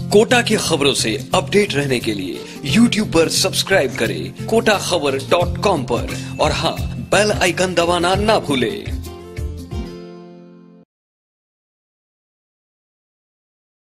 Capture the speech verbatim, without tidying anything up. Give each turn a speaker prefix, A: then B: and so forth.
A: Quota की खबरों से अपडेट रहने के लिए यूट्यूब पर सब्सक्राइब करें कोटा खबर डॉट कॉम पर और हाँ, बेल आइकन दबाना ना भूलें।